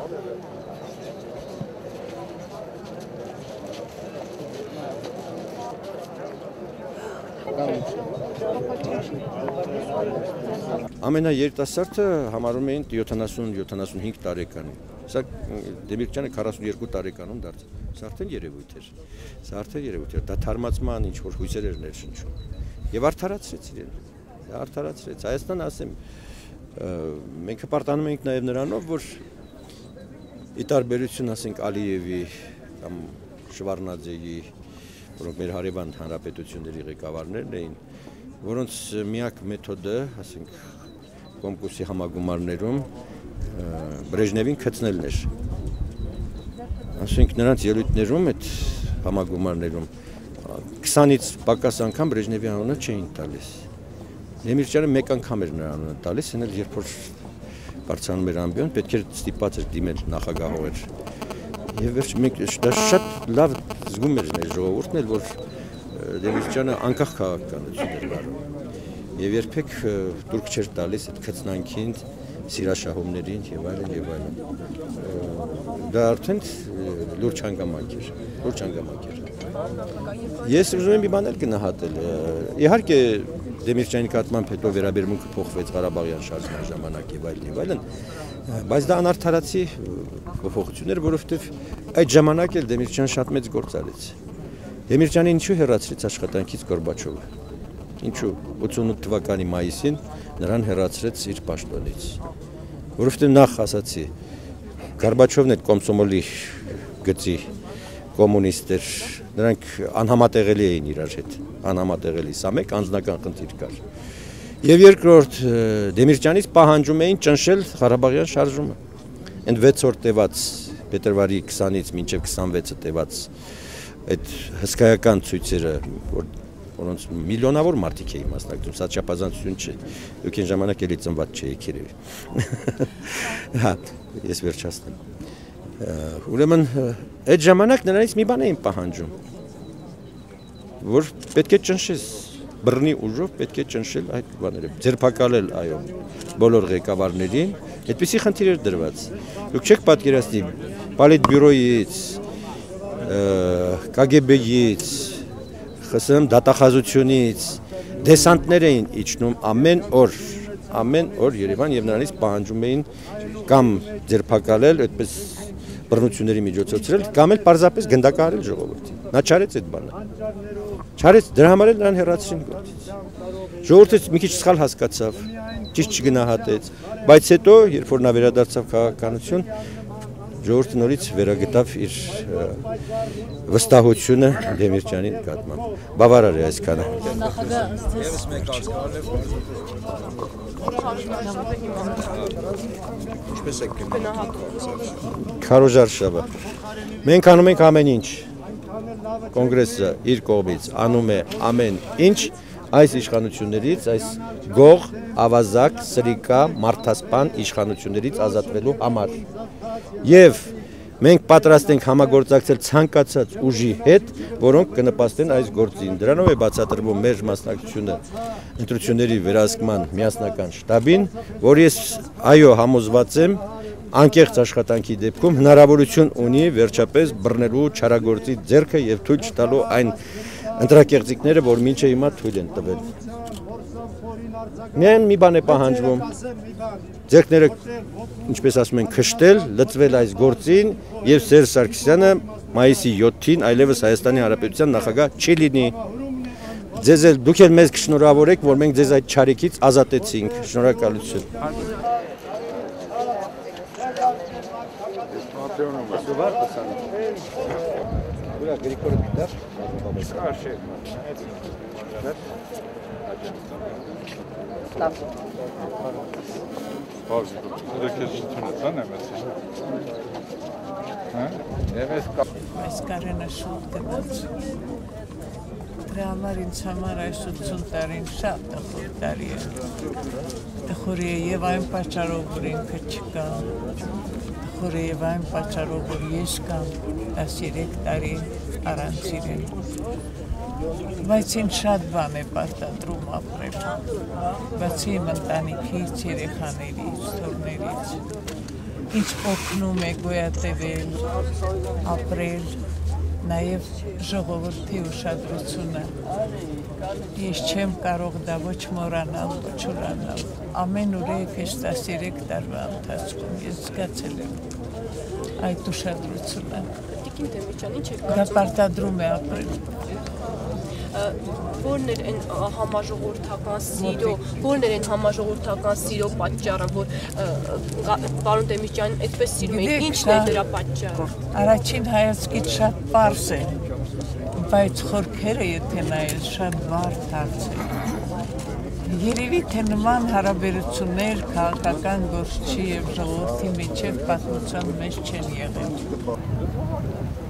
Ամենաերիտասարդը համարում էին 70-75 տարեկանի։ Սա Դեմիրճյանը 42 տարեկանում դարձավ։ Սա արդեն երևույթ էր։ Դա թարմացման ինչ որ հույսեր էր ներշնչում։ Եվ արդարացրեց իրեն։ Արդարացրեց։ Հայաստան ասեմ, մենք հպարտանում ենք նաև նրանով, որ ի տարբերություն ասենք Ալիևի կամ Շվարնաձեի, որոնք մեր հարևան հանրապետությունների ղեկավարներն էին, որոնց միակ մեթոդը, ասենք, կոմկուսի համագումարներում Բրեժնևին գտնելն էր։ Ասենք նրանց ելույթներում այդ համագումարներում 20-ից պակաս անգամ Բրեժնևի անունը չէին տալիս։ Դեմիրճյանը մեկ անգամ էր նրա անունը տալիս, այն էլ երբ որ բարձրանում էր ամբիոն, պետք էր ստիպված էր դիմել նախագահողեր։ Եվ վերջ մենք դա շատ լավ զգում էր մեր ժողովուրդն էլ, որ Դեմիրճյանը անկախ քաղաքականություն էր վարում։ Եվ երբեք դուրք չէր տալիս այդ քծնանքին, սիրաշահումներին եւ այլն։ Դա արդեն լուրջ հանգամանք էր։ Ես ուզում եմ մի բան էլ գնահատել։ Իհարկե Դեմիրճյանի նկատմամբ հետո վերաբերմունքը փոխվեց Ղարաբաղյան շարժման ժամանակ եւ այլն, բայց դա անարդարացի փոփոխություն էր, որովհետեւ այդ ժամանակ էլ Դեմիրճյանը շատ մեծ գործ արեց։ Դեմիրճյանը ինչու հեռացրեց աշխատանքից Գորբաչովը։ Ինչու 88 թվականի մայիսին նրան հեռացրեց իր պաշտոնից։ Որովհետև նախ ասացի, Գորբաչովն այդ կոմսոմոլի գծի կոմունիստ էր, նրանք անհամատեղելի էին իրար հետ, անհամատեղելի, սա մեկ անձնական խնդիր կար։ Եվ երկրորդ Դեմիրճյանից պահանջում էին ճնշել Ղարաբաղյան շարժումը։ Այն 6 օր տևած փետրվարի 20-ից մինչև 26-ը տևած այդ հսկայական ցույցերը, որոնց միլիոնավոր մարդիկ էին մասնակցում, սա չափազանցություն չէ։ Դուք այն ժամանակ էլի ծնված չէիք երևի։ Հա, ես վերջացնեմ։ Ուրեմն այդ ժամանակ նրանից մի բան էին պահանջում, որ պետք է ճնշես բռնի ուժով, պետք է ճնշել այդ բաները, ձերբակալել այո բոլոր ղեկավարներին, այդպիսի խնդիր էր դրված։ Դուք չեք պատկերացնի Պոլիտբյուրոյից, KGB-ից, ԽՍՀՄ դատախազությունից դեսանտներ էին իջնում ամեն օր Երևան եւ նրանից պահանջում էին կամ ձերբակալել, այդպես բռնությունների միջոցով ծրել, կամ էլ պարզապես գնդակահարել ժողովրդին։ Նա չարեց այդ բանը։ Չարեց, դրա համար էլ նրան հեռացրին գործից։ Ժողովուրդը մի քիչ սխալ հասկացավ, ճիշտ չգնահատեց, բայց հետո, երբ որ նա վերադարձավ քաղաքականություն, ժողովուրդը նորից վերագտավ իր վստահությունը Դեմիրճյանի նկատմամբ։ Բավարար է այսքանը։ Քարոժարշավը։ Մենք անում ենք ամեն ինչ։ Կոնգրեսը իր կողմից անում է ամեն ինչ այս իշխանություններից, այս գող, ավազակ, սրիկա, մարդասպան իշխանություններից ազատվելու համար։ Եվ մենք պատրաստ ենք համագործակցել ցանկացած ուժի հետ, որոնք կնպաստեն այս գործին։ Դրանով է բացատրվում մեր մասնակցությունը ընտրությունների վերահսկման միասնական շտաբին, որ ես այո համոզված եմ անկեղծ աշխատանքի դեպքում հնարավորություն ունի վերջապես բռնելու չարագործի ձեռքը եւ թույլ չտալու այն ընտրակեղծիկները, որ մինչև հիմա թույլ են տվել։ Միայն մի բան է պահանջվում, ձեռքները, ինչպես ասում են, քշտել, լծվել այս գործին եւ Սերժ Սարգսյանը մայիսի 7-ին այլևս Հայաստանի Հանրապետության նախագահ չի լինի։ Ձեզ էլ դուք էլ մեզ կշնորհավորեք, որ մենք ձեզ այդ չարիքից ազատեցինք։ Շնորհակալություն։ Գրիգոր Պիտար, Այս կարենը շուտ գնաց, դրա համար ինձ համար այս 80 տարին շատ տխուր տարի է, տխուր է և այն պատճառով, որ ինքը չկա, տխուր է և այն պատճառով, որ ես կամ 13 տարի առանց իրեն, բայց ինձ շատ բան է պարտադրում ապրել, բացի իմ ընտանիքից, երեխաներից, թորներից, ինչ օգնում է գոյատևել, ապրել, նաև ժողովրդի ուշադրությունը։ Ես չեմ կարող դա ոչ մոռանալ, ոչ ուրանալ։ Ամեն ուրեք այս 13 տարվա ընթացքում ես զգացել եմ այդ ուշադրությունը։ Տիկին Դեմիրճյան, ինչ եք Դա պարտադրում է ապրել։ Որն էր այն համաժողովրդական սիրո, որն էր այն համաժողովրդական սիրո պատճառը, որ պարոն Դեմիրճյանին այդպես սիրում էին, ինչն էր դրա պատճառը։ Առաջին հայացքից շատ պարզ է, բայց խորքերը եթե նայել շատ բարդ հարց է։ Երևի թե նման հարաբերություններ քաղաքական գործչի եւ ժողովրդի միջև պատմության մեջ չեն եղել։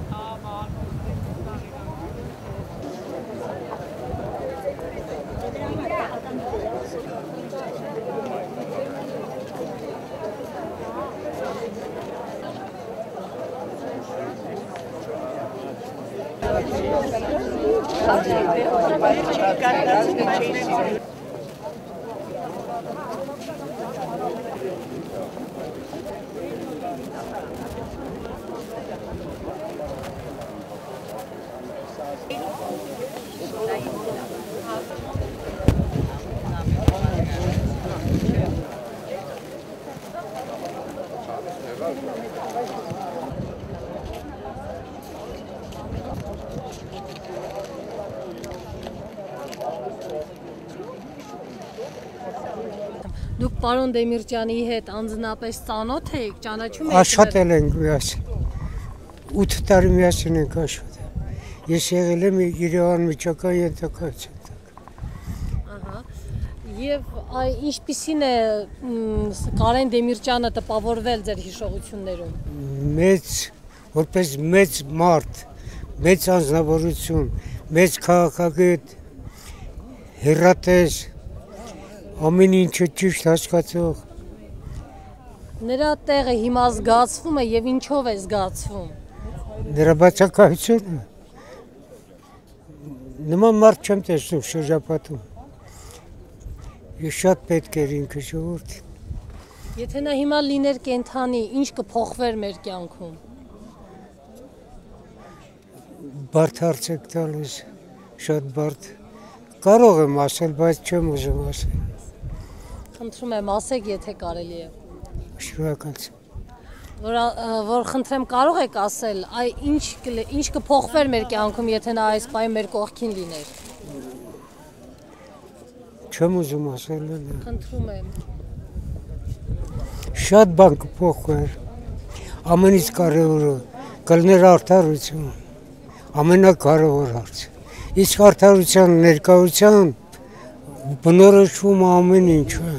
Դուք պարոն Դեմիրճյանի հետ անձնապես ծանոթ եք, ճանաչում եք։ Աշխատել ենք միասին։ 8 տարի միասին ենք աշխատել։ Ես եղել եմ Երևան միջակայքի ենթակայության տակ։ Ահա։ Եվ ինչպիսին է Կարեն Դեմիրճյանը տպավորվել ձեր հիշողություններում։ Որպես մեծ մարդ, մեծ անձնավորություն, մեծ քաղաքագետ, հեռատես, ամեն ինչը ճիշտ հասկացող։ Նրա տեղը հիմա զգացվում է եւ ինչով է զգացվում։ Նրա բացակայությունը։ Նման մարդ չեմ տեսնում շրջապատում։ Ես շատ պետք էր ինքը ժողովրդին։ Եթե նա հիմա լիներ կենթանի, ինչ կփոխվեր մեր կյանքում։ Բարդ հարց եք տալիս, շատ բարդ։ Կարող եմ ասել, բայց չեմ ուզում ասել։ Խնդրում եմ ասեք, եթե կարելի է։ Շնորհակալություն։ Որ խնդրեմ կարող եք ասել, ինչ կփոխվեր մեր կյանքում, եթե նա այս պահին մեր կողքին լիներ։ Չեմ ուզում ասել։ Խնդրում եմ։ Շատ բան կփոխվեր։ Ամենից կարևորը կլներ արդարություն։ Ամենակարևոր հարցը։ Իսկ արդարության ներկայության բնորոշվում ամեն ինչը։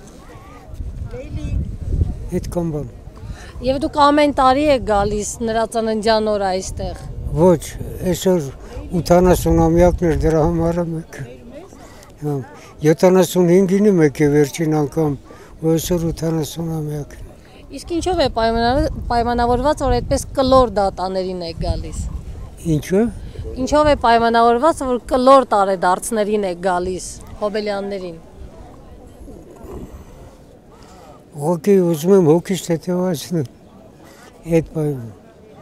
Այդքան բան։ Եվ դուք ամեն տարի եք գալիս նրա ծննդյան օրը այստեղ։ Ոչ, այսօր 80-ամյակն էր դրա համարը մեկը։ 75-ին մեկ է վերջին անգամ, ու այսօր 80-ամյակն։ Իսկ ինչով է պայմանավորված, որ այդպես կլոր դատաներին եք գալիս։ Ինչո՞ւ։ Ինչով է պայմանավորված, որ կլոր տարեդարձներին եք գալիս հոբելյաններին։ Ուղղակի ուզում եմ հոգիս թեթևացնել այդ պայմանը։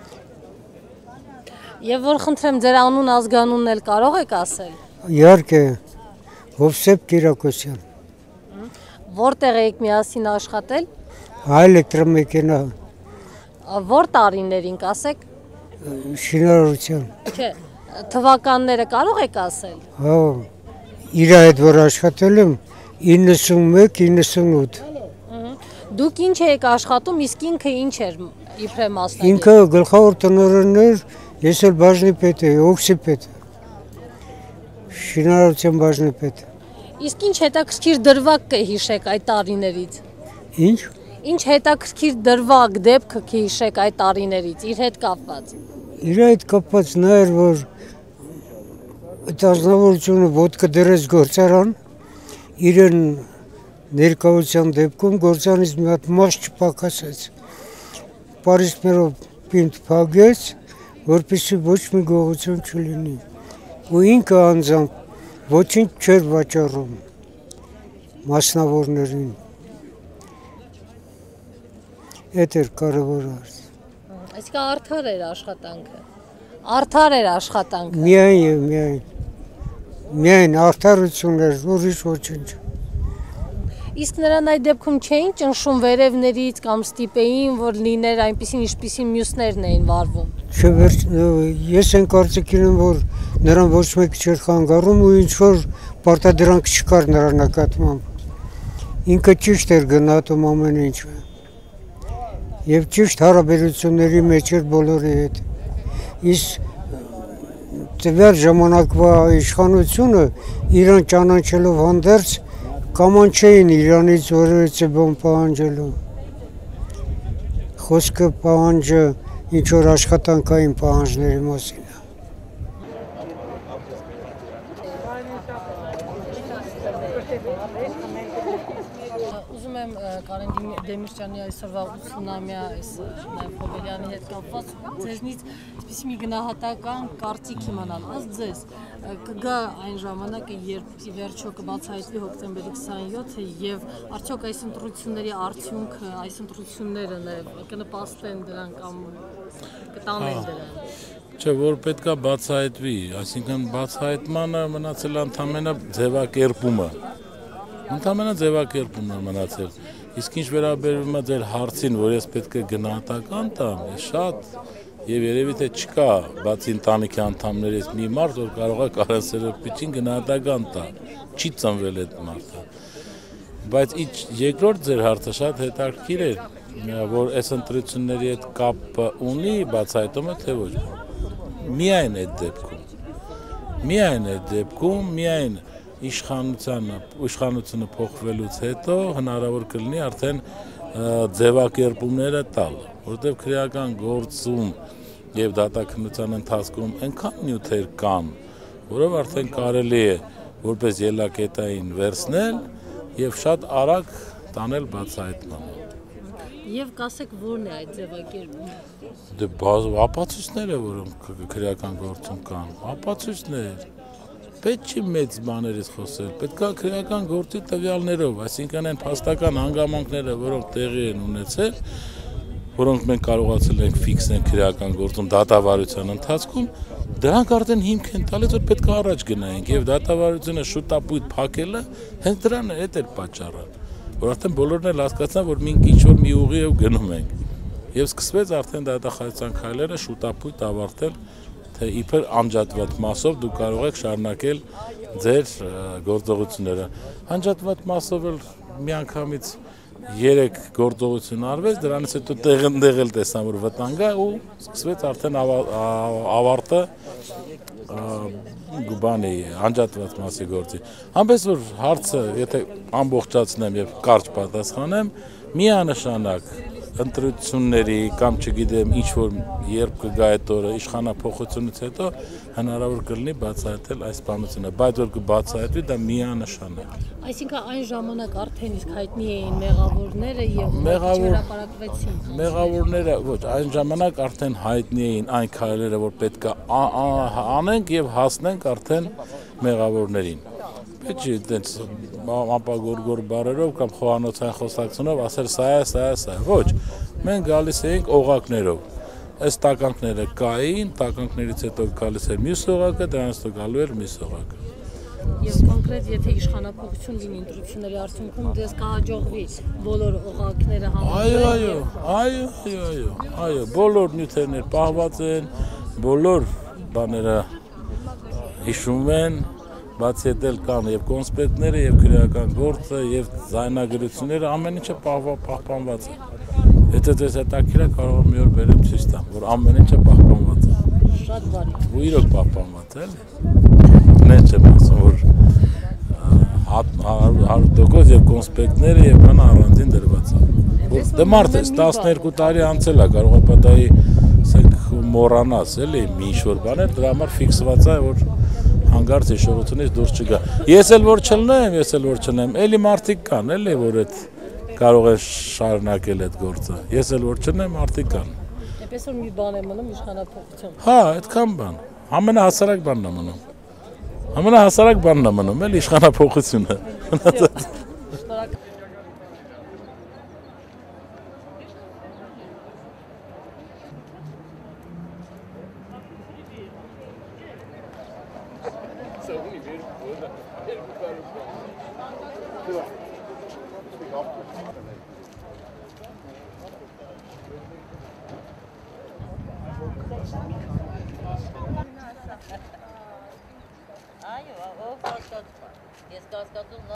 Եվ որ խնդրեմ ձեր անուն ազգանունն էլ կարող եք ասել։ Իհարկե, Հովսեփ Կիրակոսյան։ Որտեղ եք միասին աշխատել։ Հայ էլեկտրամեքենա։ Որ տարիներին կասեք։ Շինարարության։ Չէ, թվականները կարող եք ասել։ Հա, իր հետ որ աշխատել եմ 91-98։ Դուք ինչ եք աշխատում, իսկ ինքը ինչ էր իբրե մասնագետ։ Ինքը գլխավոր տնօրենն էր, ես էլ բաժնի պետ էի, օքսի պետ։ Շինարարության բաժնի պետ։ Իսկ ինչ հետաքրքիր դրվագ կհիշեք այդ տարիներից։ Ինչ։ Ինչ հետաքրքիր դրվագ դեպք կհիշեք այդ տարիներից, իր հետ կապված։ Իր հետ կապված նա էր, որ այդ ազնվորությունը ոտքը դրեց գործարան, իրեն ներկայության դեպքում գործանից մի հատ մաս չպակասեց։ Պարիսպերով պինդ փագեց, որպեսզի ոչ մի գողություն չլինի։ Ու ինքը անձամբ ոչինչ չէր վաճառում մասնավորներին։ Էդ էր կարևոր հարցը։ Այսինքն արդար էր աշխատանքը։ Արդար էր աշխատանքը։ Միայն եւ միայն արդարություն էր, ուրիշ ոչինչ։ Իսկ նրան այդ դեպքում չէին ճնշում վերևներից կամ ստիպեին, որ լիներ այնպեսին, ինչպեսին մյուսներն էին վարվում։ Ես այն կարծիքին եմ, որ նրան ոչ մեկ չէր խանգարում ու ինչ որ պարտադրանք չկար նրա նկատմամբ։ Ինքը ճիշտ էր գնահատում ամեն ինչը։ Եվ ճիշտ հարաբերությունների մեջ էր բոլորի հետ։ Իսկ տվյալ ժամանակվա իշխանությունը իրան ճանաչելով հանդերձ կամանչեին իրանից որևիցե բան պահանջելու։ Խոսքը պահանջը ինչ որ աշխատանքային պահանջների մասին։ Ուզում եմ Կարեն Դեմիրճյանի այսօրվա 80-ամյա այս նաև Հոբելյանի հետ կապված ձեզնից այսպիսի մի գնահատական կարծիք իմանալ։ Ըստ ձեզ կգա այն ժամանակը, երբ ի վերջո կբացահայտվի հոկտեմբերի 27-ը եւ արդյոք այս ընտրությունների արդյունքը, այս ընտրությունները կնպաստեն դրան կամ կտանեն դրան։ Չէ, որ պետքա բացահայտվի, այսինքն բացահայտմանը մնացել ընդամենը ձևակերպումը։ Ընդամենը ձևակերպումն է մնացել։ Իսկ ինչ վերաբերում է ձեր հարցին, որ ես պետք է գնահատական տամ, շատ եւ երևի թե չկա բացի ընտանիքի անդամներից մի մարդ, որ կարող է Կարեն Սերոբիչին գնահատական տա։ Չի ծնվել այդ մարդը։ Բայց երկրորդ ձեր հարցը շատ հետաքրքիր է, որ այս ընտրությունների հետ կապ ունի բացահայտումը թե ոչ։ Միայն այդ դեպքում, միայն իշխանությունը փոխվելուց հետո հնարավոր կլինի արդեն ձևակերպումները տալ, որտեղ քրեական գործում եւ դատաքննության ընթացքում այնքան նյութեր կան, որով արդեն կարելի է որպես ելակետային վերցնել եւ շատ արագ տանել բացահայտմանը։ Եվ կասեք որն է այդ ձևակերպումը։ Դե ապացույցները, որոնք քրեական գործում կան, ապացույցներ։ Պետք չի մեծ բաներից խոսել, պետք է քրեական գործի տվյալներով, այսինքն այն փաստական հանգամանքները, որոնք տեղի են ունեցել, որոնք մենք կարողացել ենք ֆիքսել քրեական գործում դատավարության ընթացքում, դրանք արդեն հիմք են տալիս, որ պետք է առաջ գնայինք եւ դատավարությունը շուտապույտ փակելը հենց դրան է, այդ է պատճառը, որ արդեն բոլորն էլ հասկացան, որ մենք ինչ որ մի ուղի գնում ենք եւ սկսվեց արդեն դատախազության քայլերը շուտապույտ ավարտել, թե իբր անջատված մասով դուք կարող եք շարունակել ձեր գործողությունները։ Անջատված մասով էլ միանգամից 3 գործողություն արվեց, դրանից հետո տեղը տեսան, որ վտանգ է ու սկսվեց արդեն ավարտը բանի անջատված մասի գործի։ Համբես որ հարցը, եթե ամբողջացնեմ եւ կարճ պատասխանեմ, միանշանակ ընտրությունների կամ չգիտեմ ինչ որ երբ կգա այդ օրը իշխանափոխությունից հետո հնարավոր կլինի բացահայտել այս բանությունը, բայց որ կբացահայտվի դա միանշանակ։ Այսինքն այն ժամանակ արդեն իսկ հայտնի էին մեղավորները եւ չհրապարակվեցին։ Մեղավորները ոչ, այն ժամանակ արդեն հայտնի էին այն քայլերը, որ պետք է անենք եւ հասնենք արդեն մեղավորներին։ Պետք չի այդպես ապագորգոր բարերով կամ խոհանոցային խոսակցությունով ասել սա է, ոչ, մենք գալիս էինք օղակներով, այս տականքները կային, տականքներից հետո գալիս էր մյուս օղակը, դրանից հետո գալու էր մյուս օղակը։ Եվ կոնկրետ եթե իշխանափոխություն լինի ընտրությունների արդյունքում դες կհաջողվի բոլոր օղակները համոզել։ Այո, բոլոր նյութերներ պահված են, բոլոր բաները հիշում են, բացի հետ էլ կան եւ կոնսպեկտները, եւ քրեական գործը, եւ զայնագրությունները, ամեն ինչը պահպանված է։ Եթե դες հետաքրքիր է, կարող եմ մի օր բերեմ ցույց տամ, որ ամեն ինչը պահպանված է։ Շատ բարի։ Ու իրոք պահպանված է, էլի։ Նենց եմ ասում, որ 100% եւ կոնսպեկտները եւ բանը առանձին դրված է։ Դե մարդ է 12 տարի անցել է, կարող է պատահի, ասենք մոռանաս, էլի, մի ինչ-որ բաներ, դրա համար ֆիքսված է, որ հանգարց հիշողությունից դուրս չգա։ Ես էլ որ չլնեմ, էլի մարդիկ կան, էլի, որ այդ կարող է շարունակել այդ գործը։ Ես էլ որ չլնեմ, մարդիկ կան։ Էպես որ մի բան է մնում իշխանափոխություն։ Հա, այդքան բան։ Ամենահասարակ բանն է մնում, էլի իշխանափոխությունը։ Այո, ով կասկածում։ Ես կասկածում